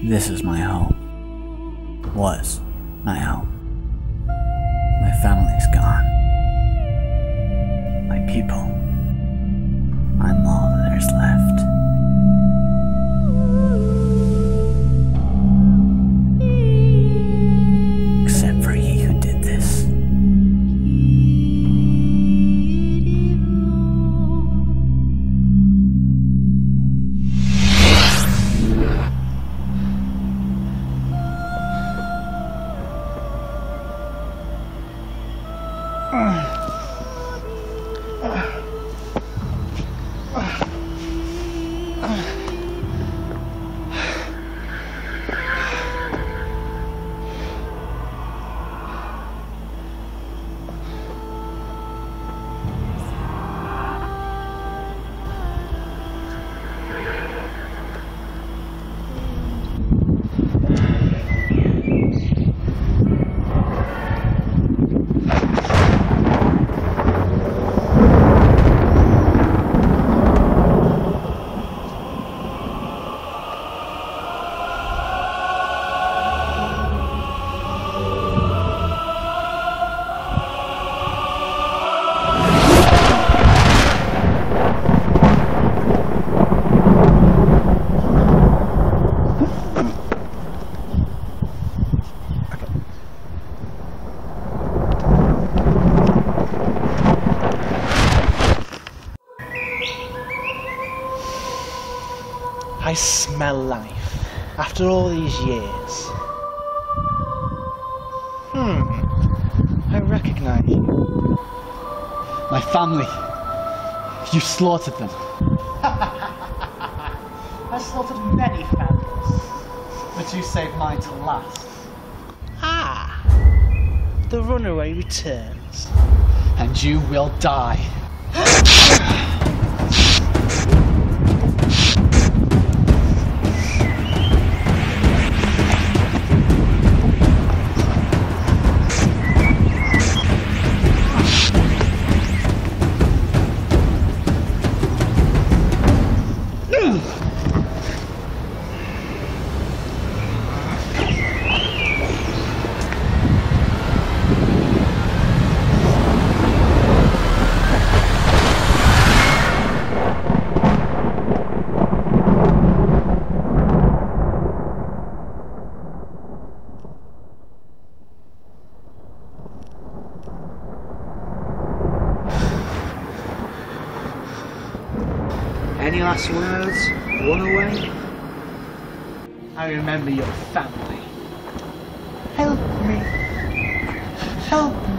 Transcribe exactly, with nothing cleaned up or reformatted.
This is my home. Was my home. My family's gone. My people. I'm all there's left. Except for he who did this. I smell life after all these years. Hmm, I recognise you. My family. You slaughtered them. I slaughtered many families. But you saved mine to last. Ah, the Runaway returns. And you will die. Any last words, Runaway? I remember your family. Help me. Help me.